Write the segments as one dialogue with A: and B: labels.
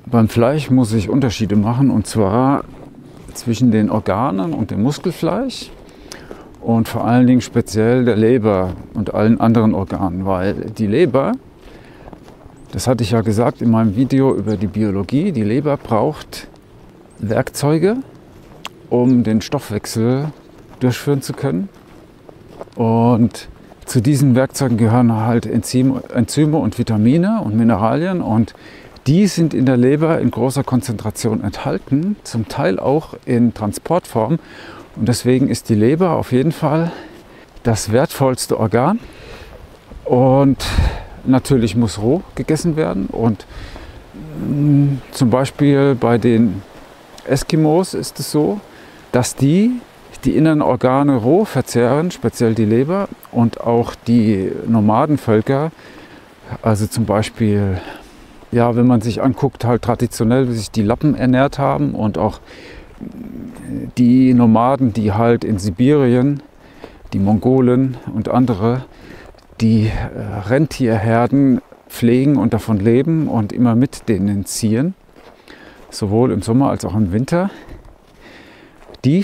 A: Beim Fleisch muss ich Unterschiede machen, und zwar zwischen den Organen und dem Muskelfleisch und vor allen Dingen speziell der Leber und allen anderen Organen, weil die Leber, das hatte ich ja gesagt in meinem Video über die Biologie, die Leber braucht Werkzeuge, um den Stoffwechsel durchführen zu können. Und zu diesen Werkzeugen gehören halt Enzyme und Vitamine und Mineralien, und die sind in der Leber in großer Konzentration enthalten, zum Teil auch in Transportform. Und deswegen ist die Leber auf jeden Fall das wertvollste Organ. Und natürlich muss roh gegessen werden. Und zum Beispiel bei den Eskimos ist es so, dass die inneren Organe roh verzehren, speziell die Leber, und auch die Nomadenvölker, also zum Beispiel, ja, wenn man sich anguckt, halt traditionell, wie sich die Lappen ernährt haben, und auch die Nomaden, die halt in Sibirien, die Mongolen und andere, die Rentierherden pflegen und davon leben und immer mit denen ziehen, sowohl im Sommer als auch im Winter. Die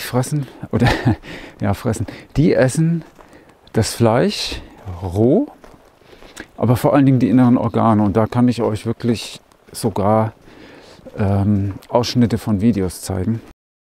A: die essen das Fleisch roh, aber vor allen Dingen die inneren Organe. Und da kann ich euch wirklich sogar Ausschnitte von Videos zeigen.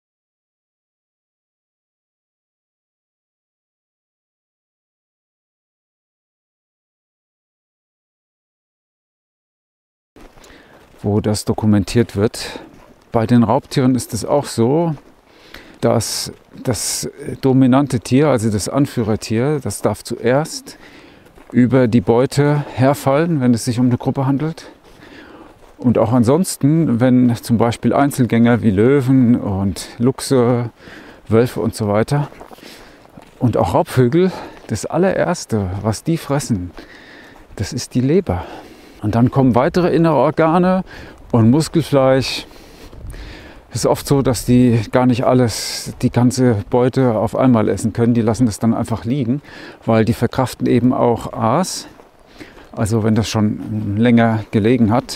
A: Wo das dokumentiert wird. Bei den Raubtieren ist es auch so, dass das dominante Tier, also das Anführertier, das darf zuerst über die Beute herfallen, wenn es sich um eine Gruppe handelt. Und auch ansonsten, wenn zum Beispiel Einzelgänger wie Löwen und Luchse, Wölfe und so weiter und auch Raubvögel, das allererste, was die fressen, das ist die Leber. Und dann kommen weitere innere Organe und Muskelfleisch. Es ist oft so, dass die gar nicht die ganze Beute auf einmal essen können. Die lassen das dann einfach liegen, weil die verkraften eben auch Aas. Also wenn das schon länger gelegen hat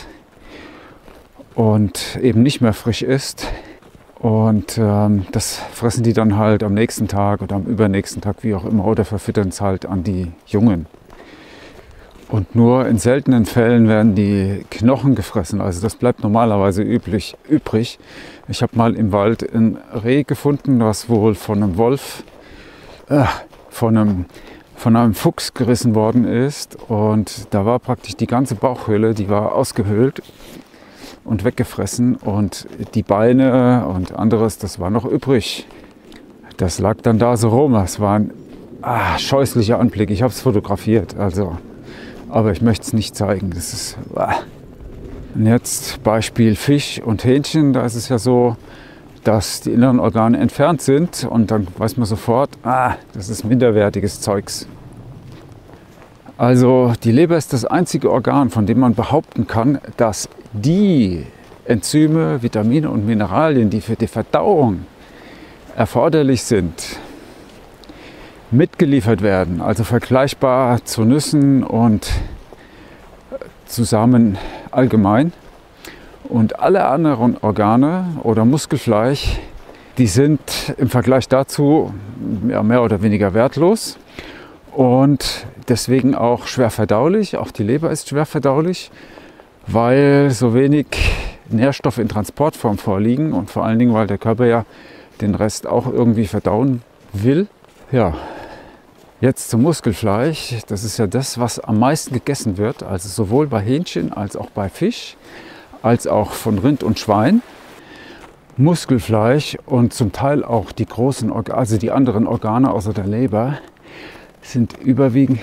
A: und eben nicht mehr frisch ist. Und das fressen die dann halt am nächsten Tag oder am übernächsten Tag, wie auch immer, oder verfüttern es halt an die Jungen. Und nur in seltenen Fällen werden die Knochen gefressen. Also das bleibt normalerweise übrig. Ich habe mal im Wald ein Reh gefunden, das wohl von einem Wolf, von einem Fuchs gerissen worden ist. Und da war praktisch die ganze Bauchhöhle, die war ausgehöhlt und weggefressen. Und die Beine und anderes, das war noch übrig. Das lag dann da so rum. Es war ein scheußlicher Anblick. Ich habe es fotografiert. Aber ich möchte es nicht zeigen. Das ist. Und jetzt Beispiel Fisch und Hähnchen. Da ist es ja so, dass die inneren Organe entfernt sind. Und dann weiß man sofort, das ist minderwertiges Zeugs. Also die Leber ist das einzige Organ, von dem man behaupten kann, dass die Enzyme, Vitamine und Mineralien, die für die Verdauung erforderlich sind, mitgeliefert werden, also vergleichbar zu Nüssen und zu Samen allgemein. Und alle anderen Organe oder Muskelfleisch, die sind im Vergleich dazu mehr oder weniger wertlos und deswegen auch schwer verdaulich. Auch die Leber ist schwer verdaulich, weil so wenig Nährstoffe in Transportform vorliegen und vor allen Dingen, weil der Körper ja den Rest auch irgendwie verdauen will. Ja. Jetzt zum Muskelfleisch. Das ist ja das, was am meisten gegessen wird, also sowohl bei Hähnchen als auch bei Fisch, als auch von Rind und Schwein. Muskelfleisch und zum Teil auch die großen Organe, also die anderen Organe außer der Leber, sind überwiegend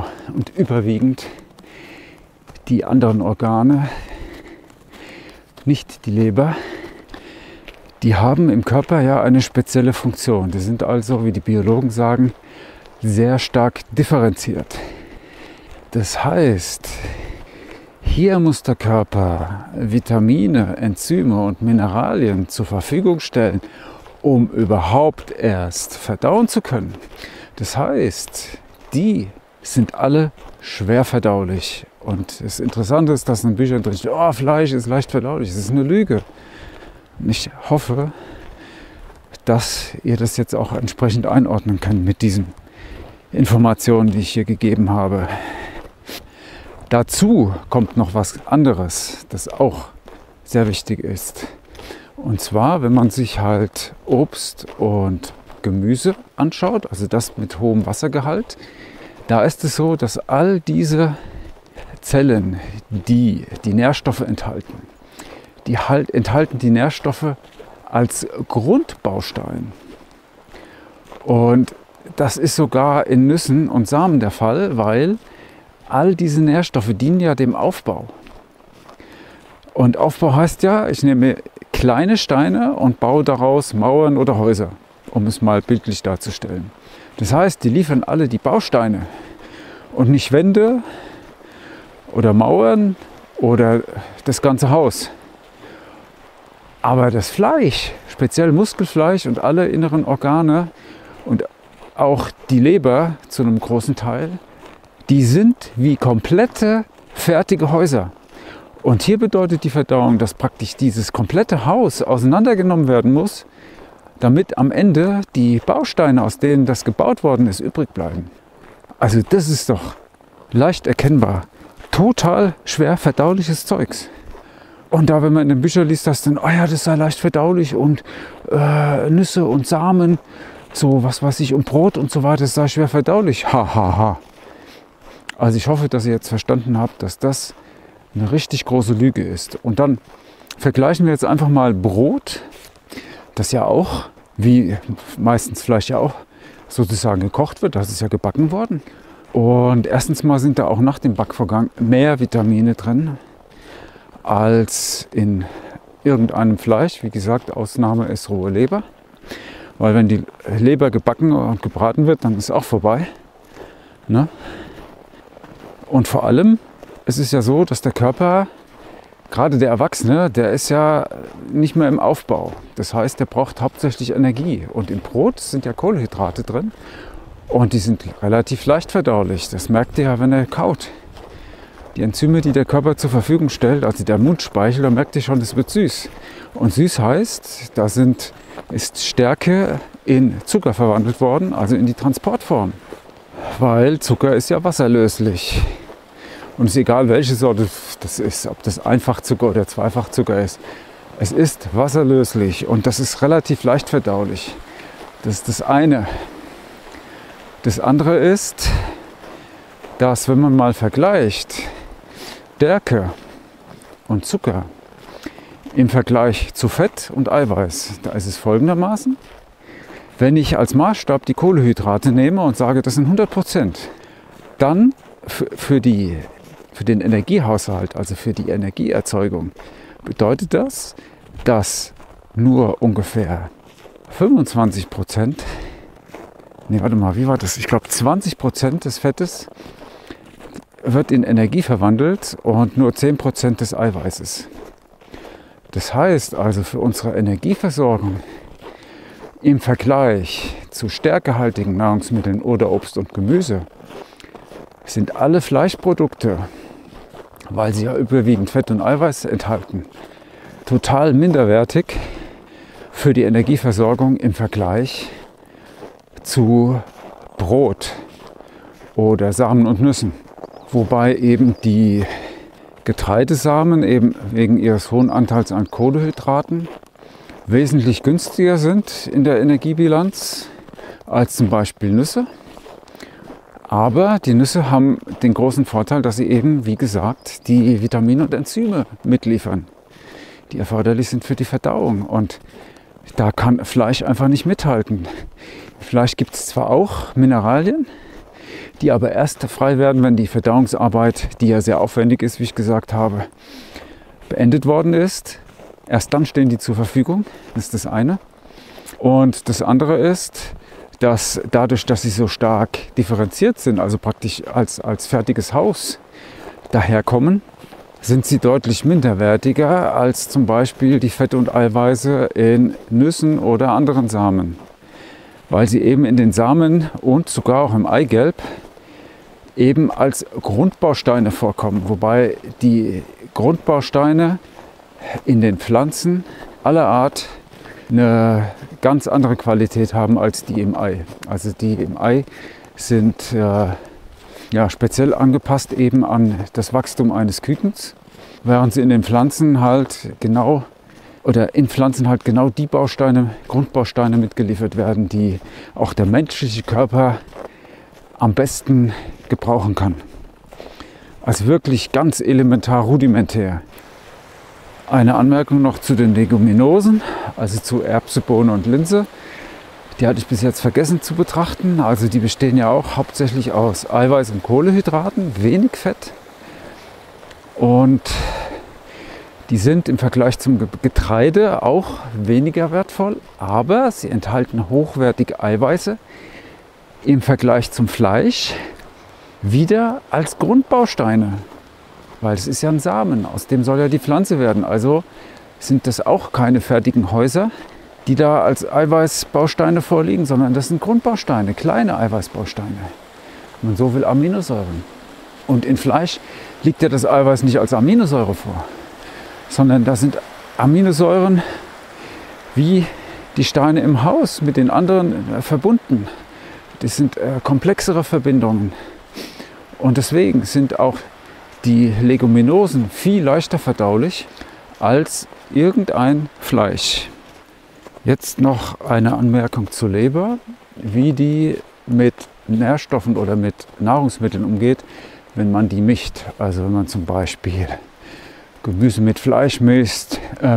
A: die anderen Organe, nicht die Leber. Die haben im Körper ja eine spezielle Funktion. Die sind also, wie die Biologen sagen, sehr stark differenziert. Das heißt, hier muss der Körper Vitamine, Enzyme und Mineralien zur Verfügung stellen, um überhaupt erst verdauen zu können. Das heißt, die sind alle schwer verdaulich Und das Interessante ist, dass in Büchern drin steht, oh, Fleisch ist leicht verdaulich. Das ist eine Lüge. Und ich hoffe, dass ihr das jetzt auch entsprechend einordnen könnt mit diesen Informationen, die ich hier gegeben habe. Dazu kommt noch was anderes, das auch sehr wichtig ist. Und zwar, wenn man sich halt Obst und Gemüse anschaut, also das mit hohem Wassergehalt, da ist es so, dass all diese Zellen, die die Nährstoffe enthalten, enthalten die Nährstoffe als Grundbaustein. Und das ist sogar in Nüssen und Samen der Fall, weil all diese Nährstoffe dienen ja dem Aufbau. Und Aufbau heißt ja, ich nehme kleine Steine und baue daraus Mauern oder Häuser, um es mal bildlich darzustellen. Das heißt, die liefern alle die Bausteine und nicht Wände oder Mauern oder das ganze Haus. Aber das Fleisch, speziell Muskelfleisch und alle inneren Organe und auch die Leber zu einem großen Teil, die sind wie komplette fertige Häuser. Und hier bedeutet die Verdauung, dass praktisch dieses komplette Haus auseinandergenommen werden muss, damit am Ende die Bausteine, aus denen das gebaut worden ist, übrig bleiben. Also das ist doch leicht erkennbar. Total schwer verdauliches Zeugs. Und da, wenn man in den Büchern liest, dass dann, oh ja, das sei leicht verdaulich und Nüsse und Samen, so was weiß ich, und Brot und so weiter, das sei schwer verdaulich. Ha, ha, ha. Also ich hoffe, dass ihr jetzt verstanden habt, dass das eine richtig große Lüge ist. Und dann vergleichen wir jetzt einfach mal Brot, das ja auch, wie meistens Fleisch ja auch, sozusagen gekocht wird, das ist ja gebacken worden. Und erstens mal sind da auch nach dem Backvorgang mehr Vitamine drin als in irgendeinem Fleisch. Wie gesagt, Ausnahme ist rohe Leber. Weil wenn die Leber gebacken und gebraten wird, dann ist auch vorbei. Ne? Und vor allem, es ist ja so, dass der Körper, gerade der Erwachsene, der ist ja nicht mehr im Aufbau. Das heißt, der braucht hauptsächlich Energie. Und im Brot sind ja Kohlenhydrate drin. Und die sind relativ leicht verdaulich. Das merkt ihr ja, wenn er kaut. Die Enzyme, die der Körper zur Verfügung stellt, also der Mundspeichel, da merkt ihr schon, das wird süß. Und süß heißt, da ist Stärke in Zucker verwandelt worden, also in die Transportform. Weil Zucker ist ja wasserlöslich. Und es ist egal, welche Sorte das ist, ob das Einfachzucker oder Zweifachzucker ist. Es ist wasserlöslich und das ist relativ leicht verdaulich. Das ist das eine. Das andere ist, dass wenn man mal vergleicht Stärke und Zucker im Vergleich zu Fett und Eiweiß, da ist es folgendermaßen. Wenn ich als Maßstab die Kohlenhydrate nehme und sage, das sind 100%, dann für den Energiehaushalt, also für die Energieerzeugung, bedeutet das, dass nur ungefähr 25%, nee, warte mal, wie war das? Ich glaube 20% des Fettes wird in Energie verwandelt und nur 10% des Eiweißes. Das heißt also, für unsere Energieversorgung im Vergleich zu stärkehaltigen Nahrungsmitteln oder Obst und Gemüse sind alle Fleischprodukte, weil sie ja überwiegend Fett und Eiweiß enthalten, total minderwertig für die Energieversorgung im Vergleich zu Brot oder Samen und Nüssen. Wobei eben die Getreidesamen eben wegen ihres hohen Anteils an Kohlenhydraten wesentlich günstiger sind in der Energiebilanz als zum Beispiel Nüsse. Aber die Nüsse haben den großen Vorteil, dass sie eben, wie gesagt, die Vitamine und Enzyme mitliefern, die erforderlich sind für die Verdauung. Und da kann Fleisch einfach nicht mithalten. Fleisch gibt es zwar auch Mineralien, die aber erst frei werden, wenn die Verdauungsarbeit, die ja sehr aufwendig ist, wie ich gesagt habe, beendet worden ist. Erst dann stehen die zur Verfügung, das ist das eine. Und das andere ist, dass dadurch, dass sie so stark differenziert sind, also praktisch als fertiges Haus daherkommen, sind sie deutlich minderwertiger als zum Beispiel die Fette und Eiweiße in Nüssen oder anderen Samen. Weil sie eben in den Samen und sogar auch im Eigelb eben als Grundbausteine vorkommen, wobei die Grundbausteine in den Pflanzen aller Art eine ganz andere Qualität haben als die im Ei. Also die im Ei sind speziell angepasst eben an das Wachstum eines Kükens, während sie in den Pflanzen halt genau die Grundbausteine mitgeliefert werden, die auch der menschliche Körper am besten gebrauchen kann. Also wirklich ganz elementar rudimentär. Eine Anmerkung noch zu den Leguminosen, also zu Erbse, Bohne und Linse. Die hatte ich bis jetzt vergessen zu betrachten. Also die bestehen ja auch hauptsächlich aus Eiweiß und Kohlenhydraten, wenig Fett. Und die sind im Vergleich zum Getreide auch weniger wertvoll, aber sie enthalten hochwertige Eiweiße im Vergleich zum Fleisch wieder als Grundbausteine. Weil es ist ja ein Samen, aus dem soll ja die Pflanze werden. Also sind das auch keine fertigen Häuser, die da als Eiweißbausteine vorliegen, sondern das sind Grundbausteine, kleine Eiweißbausteine. Wenn man so will, Aminosäuren. Und in Fleisch liegt ja das Eiweiß nicht als Aminosäure vor, sondern das sind Aminosäuren wie die Steine im Haus mit den anderen verbunden. Das sind komplexere Verbindungen. Und deswegen sind auch die Leguminosen viel leichter verdaulich als irgendein Fleisch. Jetzt noch eine Anmerkung zur Leber, wie die mit Nährstoffen oder mit Nahrungsmitteln umgeht, wenn man die mischt. Also wenn man zum Beispiel Gemüse mit Fleisch mischt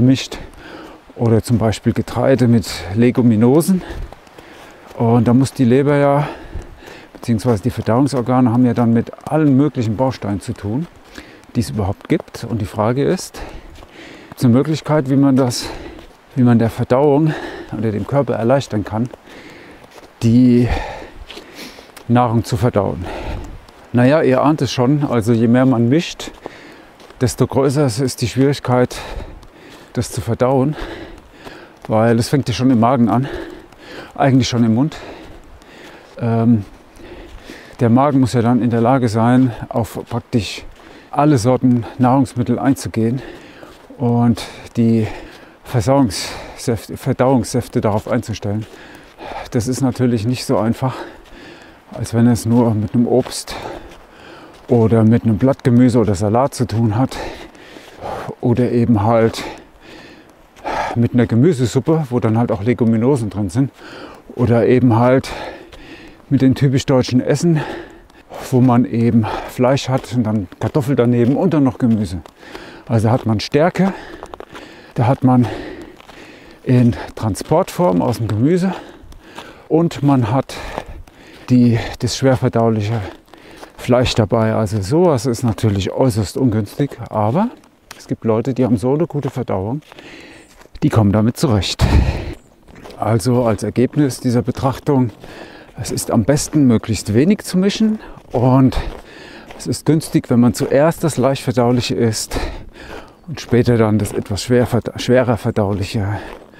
A: oder zum Beispiel Getreide mit Leguminosen. Und da muss die Leber beziehungsweise die Verdauungsorgane haben ja dann mit allen möglichen Bausteinen zu tun, die es überhaupt gibt. Und die Frage ist, gibt es eine Möglichkeit, wie man der Verdauung oder dem Körper erleichtern kann, die Nahrung zu verdauen. Naja, ihr ahnt es schon, also je mehr man mischt, desto größer ist die Schwierigkeit, das zu verdauen, weil es fängt ja schon im Magen an, eigentlich schon im Mund. Der Magen muss ja dann in der Lage sein, auf praktisch alle Sorten Nahrungsmittel einzugehen und die Verdauungssäfte darauf einzustellen. Das ist natürlich nicht so einfach, als wenn es nur mit einem Obst oder mit einem Blattgemüse oder Salat zu tun hat oder eben halt mit einer Gemüsesuppe, wo dann halt auch Leguminosen drin sind, oder eben halt mit den typisch deutschen Essen, wo man eben Fleisch hat und dann Kartoffel daneben und dann noch Gemüse. Also hat man Stärke, da hat man in Transportform aus dem Gemüse und man hat das schwerverdauliche Fleisch dabei. Also sowas ist natürlich äußerst ungünstig, aber es gibt Leute, die haben so eine gute Verdauung, die kommen damit zurecht. Also als Ergebnis dieser Betrachtung: Es ist am besten, möglichst wenig zu mischen, und es ist günstig, wenn man zuerst das leicht verdauliche isst und später dann das etwas schwerer verdauliche.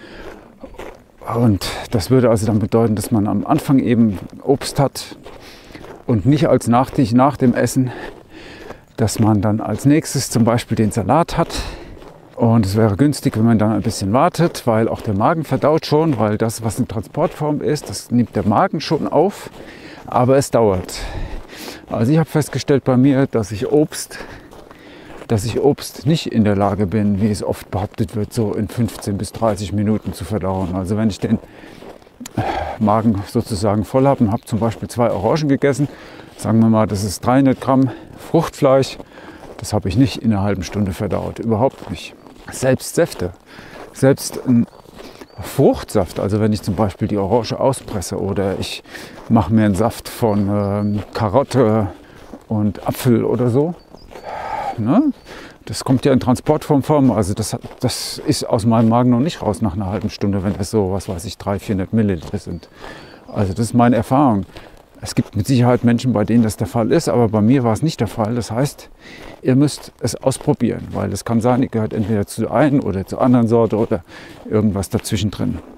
A: Und das würde also dann bedeuten, dass man am Anfang eben Obst hat und nicht als Nachtisch nach dem Essen, dass man dann als nächstes zum Beispiel den Salat hat. Und es wäre günstig, wenn man dann ein bisschen wartet, weil auch der Magen verdaut schon, weil das, was in Transportform ist, das nimmt der Magen schon auf, aber es dauert. Also ich habe festgestellt bei mir, dass ich Obst nicht in der Lage bin, wie es oft behauptet wird, so in 15 bis 30 Minuten zu verdauen. Also wenn ich den Magen sozusagen voll habe und habe zum Beispiel 2 Orangen gegessen, sagen wir mal, das ist 300 Gramm Fruchtfleisch, das habe ich nicht in einer halben Stunde verdaut, überhaupt nicht. Selbst Säfte, selbst ein Fruchtsaft, also wenn ich zum Beispiel die Orange auspresse oder ich mache mir einen Saft von Karotte und Apfel oder so, ne? Das kommt ja in Transportform, also das ist aus meinem Magen noch nicht raus nach einer halben Stunde, wenn das so, was weiß ich, 300-400 Milliliter sind. Also das ist meine Erfahrung. Es gibt mit Sicherheit Menschen, bei denen das der Fall ist, aber bei mir war es nicht der Fall. Das heißt, ihr müsst es ausprobieren, weil es kann sein, ihr gehört entweder zu der einen oder zur anderen Sorte oder irgendwas dazwischen drin.